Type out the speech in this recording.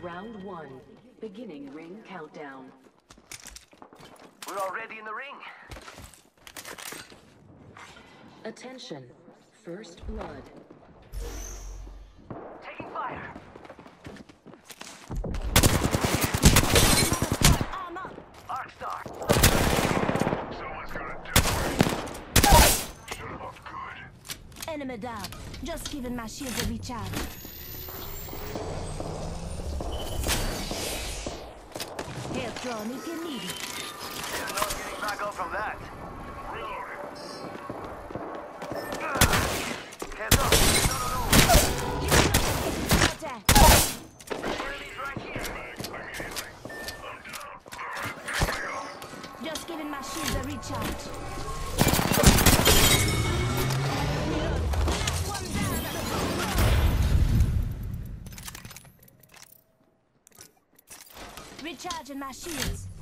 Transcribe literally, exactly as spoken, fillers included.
Round one. Beginning ring countdown. We're already in the ring. Attention. First blood. Taking fire. Arcstar. Someone's gonna do it. Shut him up good. Enemy down. Just giving my shields a recharge. Help drone if you need it. There's no getting back up from that. Reloading. Heads up. No, no, no. Attack. Enemies right here. Mags, I'm healing. I'm down. Alright, here we go. Just giving my shields a recharge. Recharging my shields.